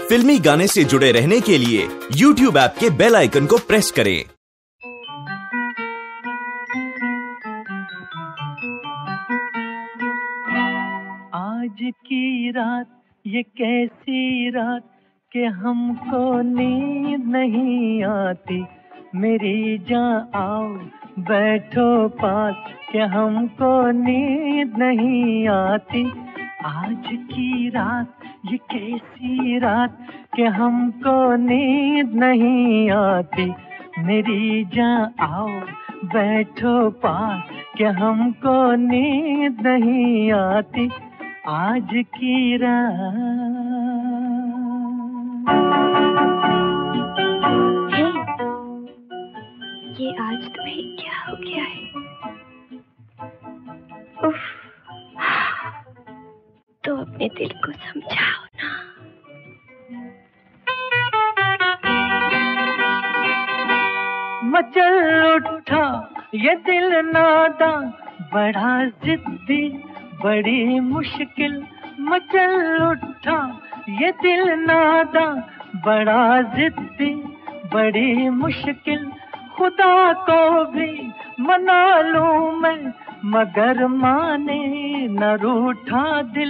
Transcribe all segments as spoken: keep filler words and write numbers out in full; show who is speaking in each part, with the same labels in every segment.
Speaker 1: फिल्मी गाने से जुड़े रहने के लिए यूट्यूब ऐप के बेल आइकन को प्रेस करें।
Speaker 2: आज की रात ये कैसी रात कि हमको नींद नहीं आती, मेरी जान आओ बैठो पास कि हमको नींद नहीं आती। आज की रात ये कैसी रात कि हमको नींद नहीं आती, मेरी जान आओ बैठो पास कि हमको नींद नहीं आती। आज की रात
Speaker 3: ये आज तुम्हें क्या हो गया है? उफ, तो अपने दिल को समझाओ ना।
Speaker 2: मचल उठा ये दिल नादा, बड़ा जिद्दी बड़ी मुश्किल। मचल उठा ये दिल नादा, बड़ा जिद्दी बड़ी मुश्किल। खुदा को भी मना लूं मैं, मगर माने न रूठा दिल।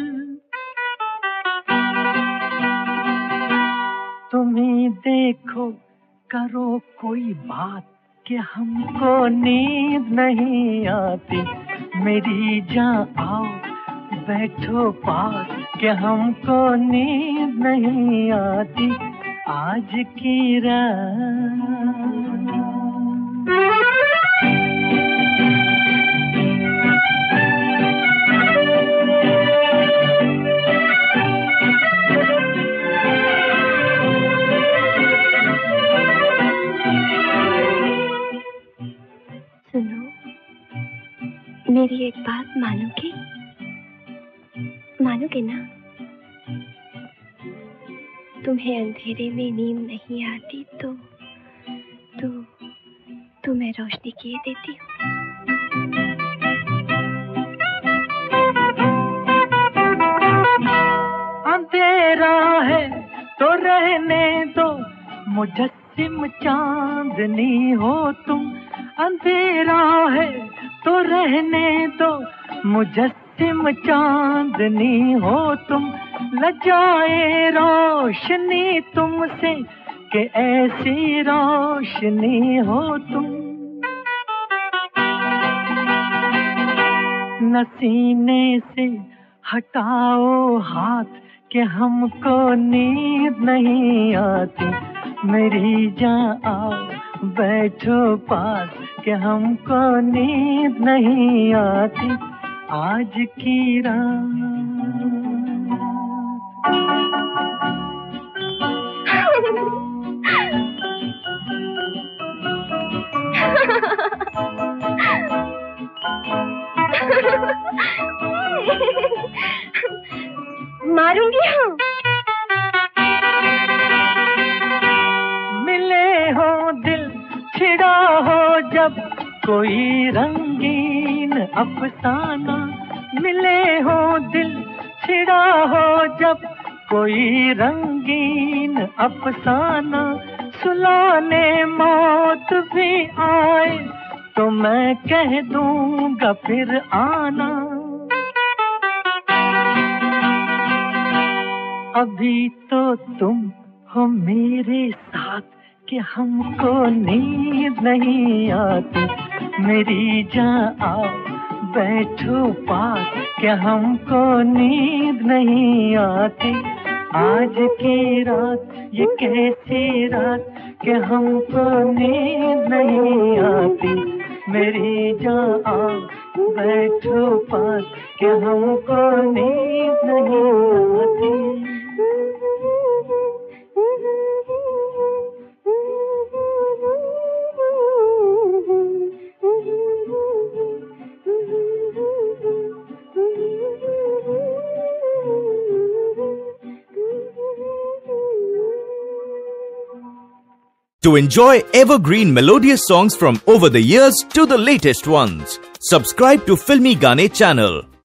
Speaker 2: तुम्ही देखो करो कोई बात कि हमको नींद नहीं आती, मेरी जान आओ बैठो पास कि हमको नींद नहीं आती। आज की रात
Speaker 3: सुनो, मेरी एक बात मानोगे? मानोगे ना? तुम्हें अंधेरे में नींद नहीं आती तो तो तो मैं रोशनी किए देती हूँ।
Speaker 2: अंधेरा है तो रहने दो, मुजस्सिम चांदनी हो तुम। अंधेरा है तो रहने दो, मुजस्सिम चांदनी हो तुम। लजाए रोशनी तुमसे कि ऐसी रोशनी हो तुम। नसीने से हटाओ हाथ कि हमको नींद नहीं आती, मेरी जान आओ बैठो पास कि हमको नींद नहीं आती। आज की रात
Speaker 3: मारूंगी हाँ।
Speaker 2: मिले हो दिल छिड़ा हो जब कोई रंगीन अफसाना। मिले हो दिल छिड़ा हो जब कोई रंगीन अफसाना। सुलाने मौत भी आए तो मैं कह दूंगा फिर आना। अभी तो तुम हो मेरे साथ कि हमको नींद नहीं आती, मेरी जान आओ बैठो पास कि हमको नींद नहीं आती। आज की रात ये कैसी रात कि हमको नींद नहीं आती, मेरी जान आओ बैठो पास कि हमको नींद नहीं आती।
Speaker 1: To enjoy evergreen melodious songs from over the years to the latest ones, subscribe to Filmy Gaane channel.